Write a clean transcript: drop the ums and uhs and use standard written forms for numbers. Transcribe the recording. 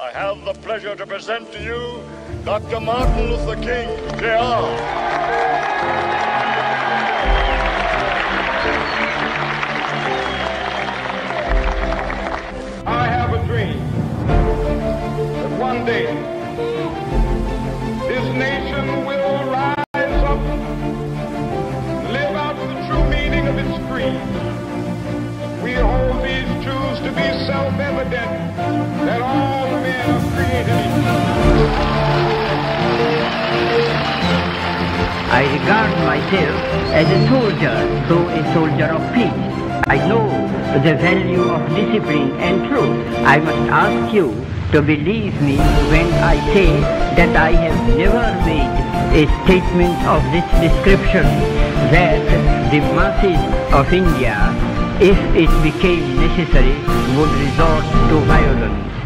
I have the pleasure to present to you Dr. Martin Luther King, Jr. I have a dream that one day this nation will rise up, live out the true meaning of its creed. We hold these truths to be self-evident, that all men are created equal. I regard myself as a soldier, though a soldier of peace. I know the value of discipline and truth. I must ask you to believe me when I say that I have never made a statement of this description, that the masses of India, if it became necessary, would resort to violence.